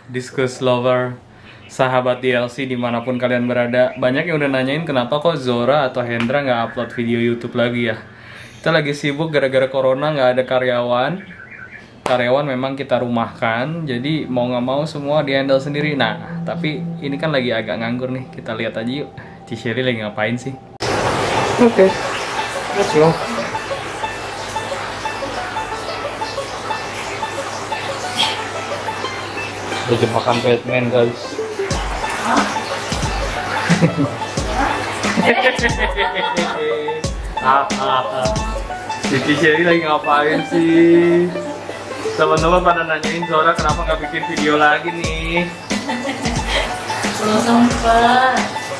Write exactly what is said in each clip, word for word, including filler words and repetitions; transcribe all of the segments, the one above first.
Diskus lover, sahabat D L C dimanapun kalian berada. Banyak yang udah nanyain kenapa kok Zora atau Hendra nggak upload video YouTube lagi ya. Kita lagi sibuk gara-gara corona, nggak ada karyawan. Karyawan memang kita rumahkan, jadi mau nggak mau semua di handle sendiri. Nah, tapi ini kan lagi agak nganggur nih. Kita lihat aja yuk, Ciseli lagi ngapain sih? Oke, okay. Let's go. Udah jebakan Batman guys. Cici Sherry lagi ngapain sih? Teman-teman pada nanyain Zora kenapa nggak bikin video lagi nih? Belum sempet.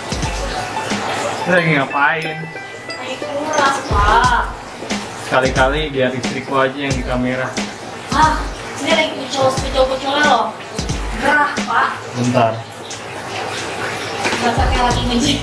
Lagi ngapain? Lagi kuras pak. Sekali-kali biar istriku aja yang di kamera. Ah, ini lagi kucol-kucol loh. Gerah pak. Bentar. Masa kayak lagi ngejek.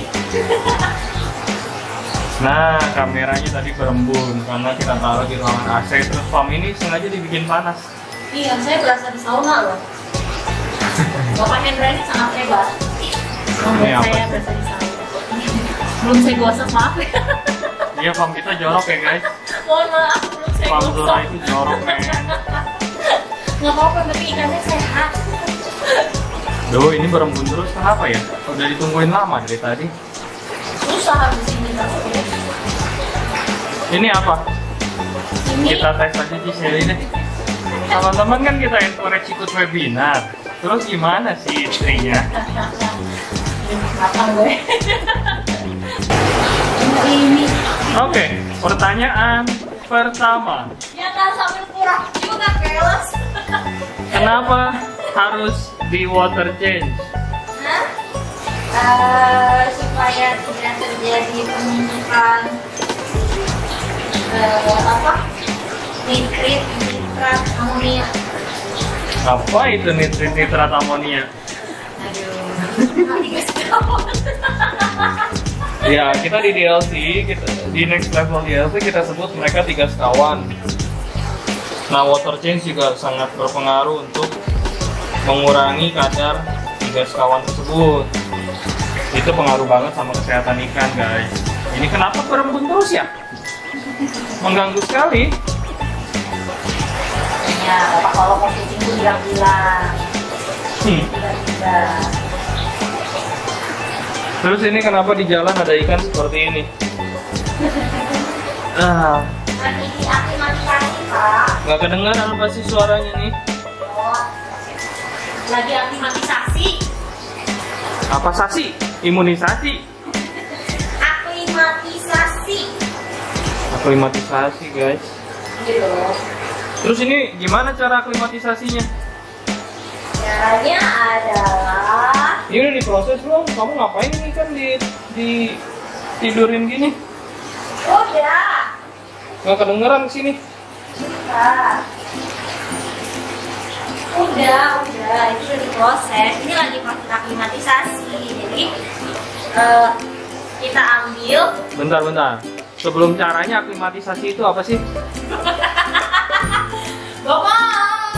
Nah, kameranya tadi berembun karena kita taruh di ruangan A C. Terus pam ini sengaja dibikin panas. Iya, saya berasa di sauna loh. Bapak Hendra ini sangat hebat. Membuat saya berasa di sauna. Belum saya gosok, maaf ya. Iya, pam kita jorok ya guys. Mohon maaf, belum saya Pam gosok. Zora itu jorok men. Nggak apa-apa, tapi ikannya sehat. Duh, ini berembun terus kenapa ya? Udah ditungguin lama dari tadi. Susah habis ini tapi. Ini apa? Ini Kita tes aja di sini deh. Teman-teman kan kita encourage ikut webinar. Terus gimana sih istrinya? matang gue. Ini. Oke, pertanyaan pertama. Ya kan sambil kurang juga keles. Kenapa harus di water change? Hah? Uh, supaya tidak terjadi penumpukan uh, apa nitrit nitrat amonia. Apa itu nitrit nitrat amonia? Aduh, nanti guys tahu. Ya, kita di D L C, kita di next level D L C kita sebut mereka tiga sekawan. Nah, water change juga sangat berpengaruh untuk mengurangi kadar tiga sekawan tersebut. Itu pengaruh banget sama kesehatan ikan guys. Ini kenapa berembun terus ya? Mengganggu sekali. Ya, bapak kalau mau kucing tuh bilang-bilang. Hmm. Tiba-tiba. Terus ini kenapa di jalan ada ikan seperti ini? Ah, Lagi aklimatisasi pak. nggak kedengaran apa sih suaranya nih? Oh, lagi aklimatisasi. Apa sasi? Imunisasi? Aklimatisasi. Aklimatisasi guys. Gitu. Terus ini gimana cara aklimatisasinya? Caranya adalah Ini udah diproses belum? Kamu ngapain ini kan di, di tidurin gini? udah. Nggak kedengeran sini. Udah. Udah, udah. Itu udah diproses. Ini lagi proses aklimatisasi. Jadi eh, kita ambil. Bentar, bentar. Sebelum caranya aklimatisasi itu apa sih? Bapak.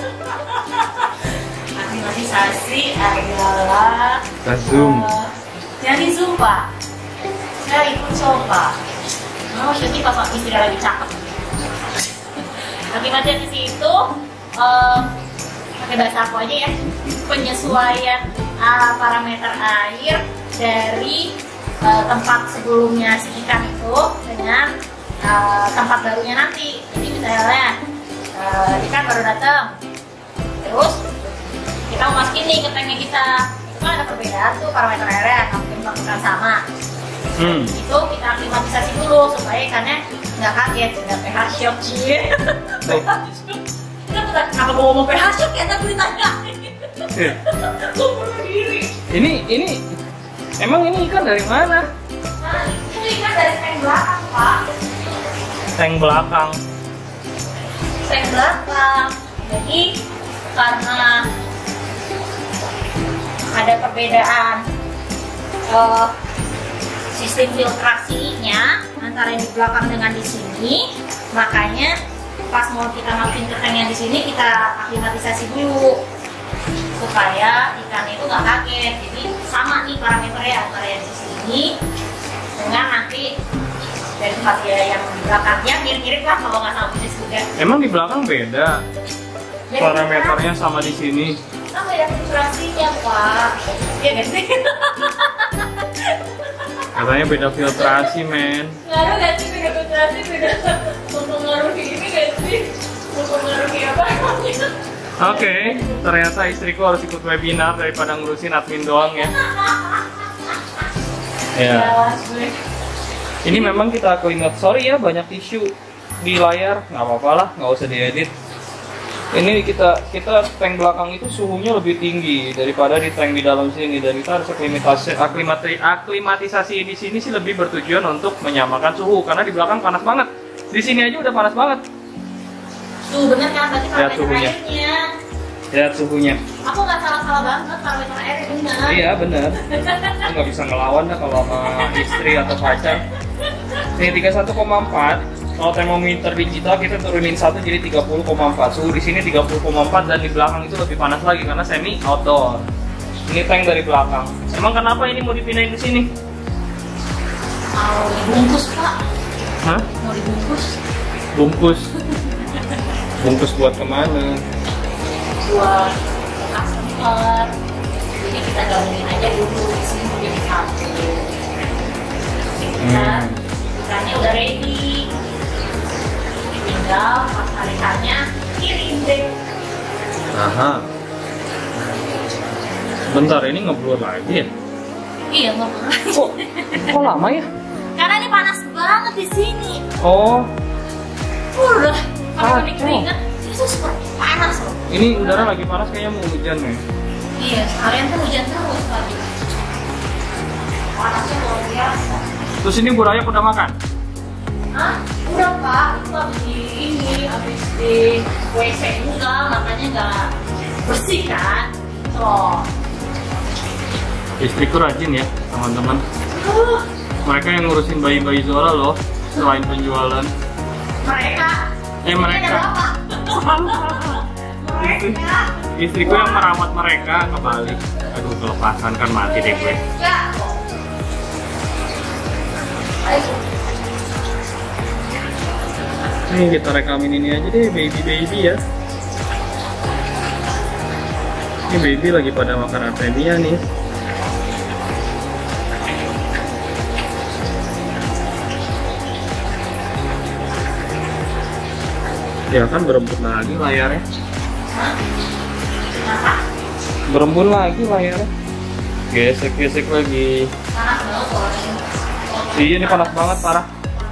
Aklimatisasi adalah Kita zoom. eh, jadi zoom pak. Saya ikut coba. Mau jadi pas istri lagi cakep. Aklimatisasi itu eh, pakai bahasa aku aja ya, penyesuaian uh, parameter air dari uh, tempat sebelumnya si ikan itu dengan uh, tempat barunya nanti. Jadi misalnya uh, ikan baru datang, terus kita mau masukin nih ke tanknya kita, itu kan ada perbedaan tuh parameter airnya, nggak mungkin melakukan sama. Hmm. Itu kita aklimatisasi dulu supaya ikannya nggak kaget, nggak pH shock sih. Kenapa mau ngomong pH shock ya? Tadi ditanya. Eh, Gue bunuh diri. Ini, ini, emang ini ikan dari mana? Nah, itu ikan dari tank belakang, Pak. Tank belakang. Tank belakang. Jadi karena ada perbedaan uh, sistem filtrasinya antara yang di belakang dengan di sini, makanya pas mau kita masukin ke tank yang di sini kita aklimatisasi dulu. supaya ikan itu nggak kaget. Jadi sama nih parameternya antara yang di sini dengan nanti dari tempat dia yang di belakangnya mirip-mirip lah kalau nggak sama persis juga. Emang di belakang beda? Jadi Parameternya sama di sini. kan beda filtrasinya pak. Iya nggak sih? Katanya beda filtrasi, men. Ngaruh nggak sih beda filtrasi, beda mempengaruhi ini nggak sih? Mempengaruhi apa namanya? Oke, ternyata istriku harus ikut webinar daripada ngurusin admin doang ya. Ya. Ini memang kita aklimat. Sorry ya, banyak tisu di layar. Nggak apa-apa lah, nggak usah diedit. Ini kita kita tank belakang itu suhunya lebih tinggi daripada di tank di dalam sini, dan kita harus aklimatisasi aklimati, aklimatisasi di sini sih lebih bertujuan untuk menyamakan suhu karena di belakang panas banget. Di sini aja udah panas banget. Tuh bener kan, berarti Lihat parameter suhunya. airnya. Lihat suhunya. Aku nggak salah-salah banget, parameter airnya bener. Iya bener. Aku nggak bisa ngelawan dah kalau sama istri atau pacar. Ini tiga puluh satu koma empat. Kalau termometer digital kita turunin satu jadi tiga puluh koma empat. Suhu di sini tiga puluh koma empat dan di belakang itu lebih panas lagi karena semi outdoor. Ini tank dari belakang. Emang kenapa ini mau dipindahin ke sini? Mau dibungkus pak? Hah? Mau dibungkus? Bungkus. Bungkus buat kemana? Buat customer. Jadi kita gabungin aja dulu di sini jadi satu. Dan ikannya udah ready. Tinggal pas hari ikannya kirim deh. Aha. Bentar, ini ngeblur lagi ya? Iya nggak pernah. Kok, kok lama ya? Karena ini panas banget di sini. Oh, Udah, kalau Ah, ini keringet, ini tuh super panas loh. ini udara lagi panas kayaknya mau hujan nih. Iya, sekalian tuh hujan terus lagi. Panasnya luar biasa. Terus ini Bu Raya udah makan? Hah? Udah pak, itu habis di ini, habis di W C juga, makanya nggak bersih kan. So, Istriku rajin ya, teman-teman. uh, Mereka yang ngurusin bayi-bayi Zora loh, selain penjualan. mereka. Eh, Ini mereka. ada apa? Mereka. Istriku yang merawat mereka kebalik. Aduh, kelepasan kan mati deh gue. Enggak. Ayo. Nih kita rekamin ini aja deh, baby-baby ya. Ini baby lagi pada makan artemia nih. Ya kan berembun lagi layarnya. Kenapa? Berembun lagi layarnya. Gesek-gesek lagi. Panas banget soalnya. Iya ini panas banget parah.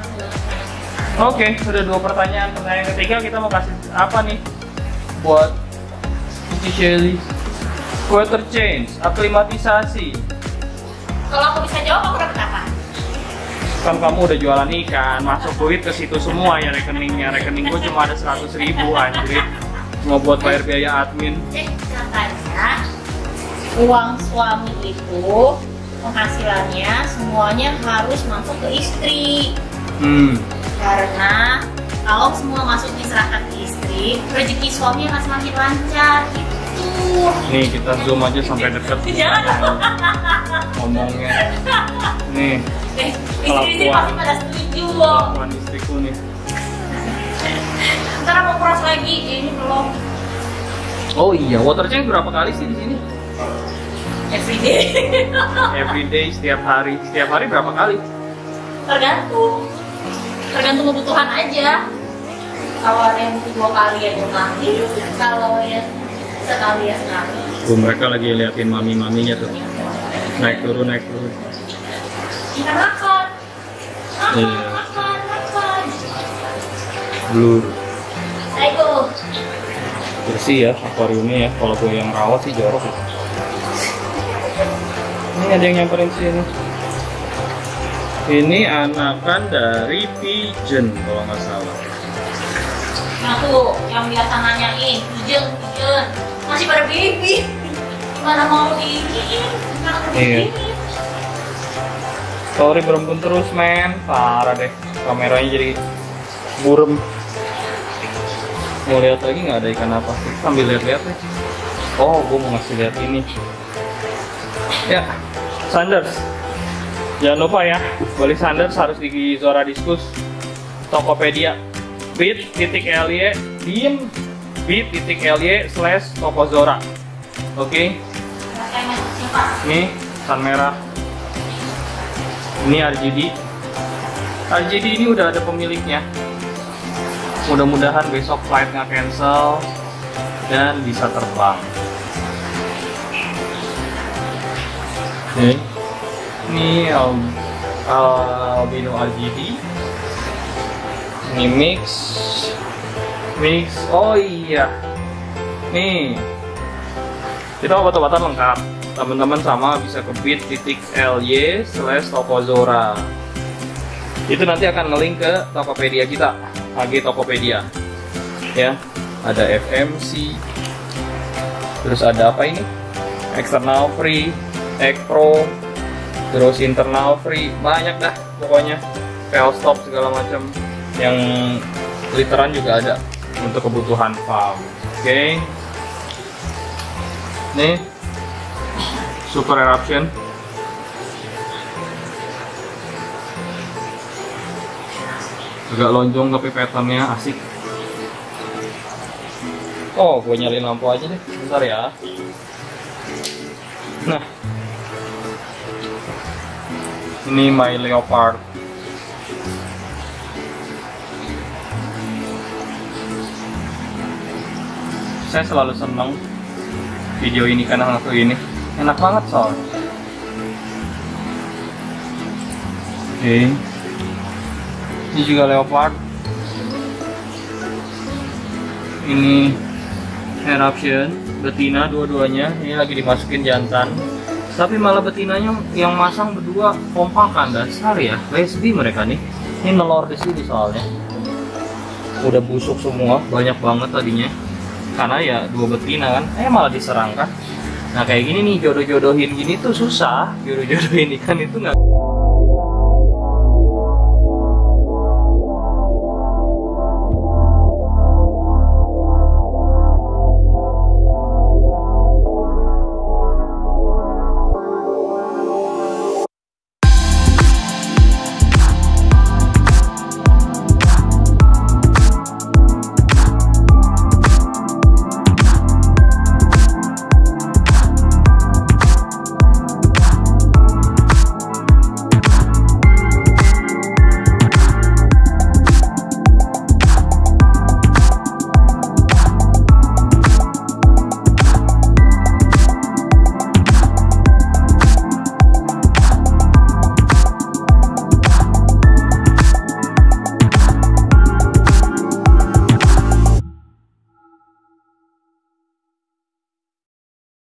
Oke, sudah dua pertanyaan. Pertanyaan ketiga kita mau kasih apa nih buat Cici Shelly? Weather change, aklimatisasi. Kalau aku bisa jawab, aku dapat apa? Kan kamu udah jualan ikan, masuk duit ke situ semua ya rekeningnya. Rekening gue cuma ada seratus ribu anjir. Mau buat bayar biaya admin. Eh, katanya uang suami itu penghasilannya semuanya harus masuk ke istri. Hmm. Karena kalau semua masuk diserahkan ke istri, rezeki suami akan semakin lancar gitu. Nih kita zoom aja sampai deket. Jangan. Ngomongnya. Nih, Eh, istri-istri pasti pada setuju loh. kelakuan istriku nih. Ntar mau cross lagi, eh, ini belum. Oh iya, water change berapa kali sih di sini? Everyday. Everyday, setiap hari. Setiap hari berapa kali? Tergantung. Tergantung kebutuhan aja. Kalau ada yang butuh dua kali ya dua kali, kalau yang sekali ya sekali. Tuh mereka lagi liatin mami-maminya tuh. Naik turun, naik turun. Kita makan. Makan, Iya. makan, makan. Blur. Ayo. Bersih ya akuariumnya ya. Kalau gue yang rawat sih jorok ya. Ini ada yang nyamperin sini. Ini anakan dari pigeon kalau nggak salah. Nah tuh, yang biasa nanyain, pigeon, pigeon, masih pada baby. Gimana mau diiniin? Gimana mau Iya. diiniin? Sorry berembun terus men, parah deh. Kameranya jadi burem. Mau lihat lagi nggak ada ikan apa? Kita sambil lihat-lihat deh. Oh, gue mau ngasih lihat ini. Ya, Sanders. Jangan lupa ya, beli Sanders harus di Zora Diskus, Tokopedia, bit.ly, dim, bit.ly slash toko Zora. Oke. Ini san merah. Ini R G D. R G D ini udah ada pemiliknya. Mudah-mudahan besok flight nggak cancel dan bisa terbang. Oke. Ini al albino R G D. Ini mix, mix. Oh iya, nih kita obat-obatan lengkap. Teman-teman sama bisa ke bit.ly slash toko Zora. Itu nanti akan ngelink ke Tokopedia kita, H G Tokopedia. Ya, ada F M C. Terus ada apa ini? External free, Egg Pro. Terus internal free, banyak dah pokoknya. Fail stop segala macam. Yang literan juga ada untuk kebutuhan farm. Oke. Okay. Nih Super Eruption. Agak lonjong tapi patternnya asik. Oh, gue nyalain lampu aja deh, bentar ya. Nah, ini My Leopard. Saya selalu senang video ini karena satu ini enak banget soal. Oke, okay. Ini juga Leopard. Ini Eruption, betina dua-duanya. Ini lagi dimasukin jantan. Tapi malah betinanya yang masang berdua kompakan, dasar ya. Lesbi mereka nih. Ini nelor di sini soalnya. Udah busuk semua, banyak banget tadinya. Karena ya dua betina kan, eh malah diserang kan. Nah kayak gini nih, jodoh-jodohin gini tuh susah. Jodoh-jodohin ikan itu nggak